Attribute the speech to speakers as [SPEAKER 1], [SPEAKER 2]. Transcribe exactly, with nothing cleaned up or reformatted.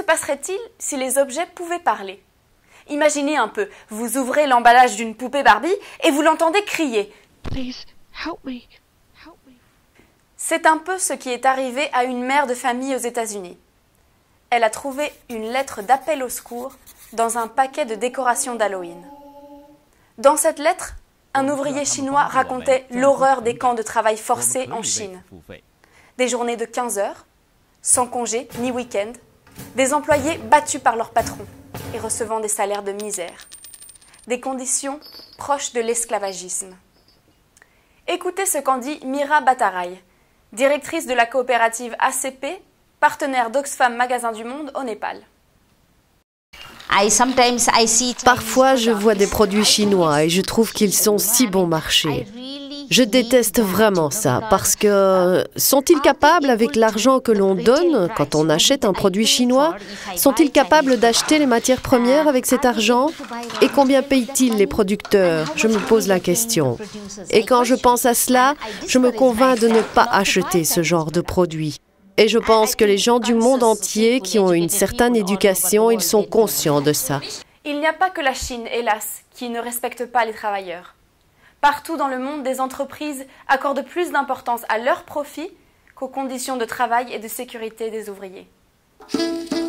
[SPEAKER 1] passerait-il si les objets pouvaient parler? Imaginez un peu, vous ouvrez l'emballage d'une poupée Barbie et vous l'entendez crier.
[SPEAKER 2] Please, help me. Help me.
[SPEAKER 1] C'est un peu ce qui est arrivé à une mère de famille aux États-Unis. Elle a trouvé une lettre d'appel au secours dans un paquet de décorations d'Halloween. Dans cette lettre, un ouvrier chinois racontait l'horreur des camps de travail forcés en Chine. Des journées de quinze heures, sans congé ni week-end, des employés battus par leur patron et recevant des salaires de misère. Des conditions proches de l'esclavagisme. Écoutez ce qu'en dit Mira Bhattarai, directrice de la coopérative A C P, partenaire d'Oxfam Magasin du Monde au Népal.
[SPEAKER 3] Parfois, je vois des produits chinois et je trouve qu'ils sont si bon marché. Je déteste vraiment ça parce que sont-ils capables, avec l'argent que l'on donne quand on achète un produit chinois, sont-ils capables d'acheter les matières premières avec cet argent? Et combien payent-ils les producteurs? Je me pose la question. Et quand je pense à cela, je me convainc de ne pas acheter ce genre de produit. Et je pense que les gens du monde entier qui ont une certaine éducation, ils sont conscients de ça.
[SPEAKER 1] Il n'y a pas que la Chine, hélas, qui ne respecte pas les travailleurs. Partout dans le monde, des entreprises accordent plus d'importance à leurs profits qu'aux conditions de travail et de sécurité des ouvriers.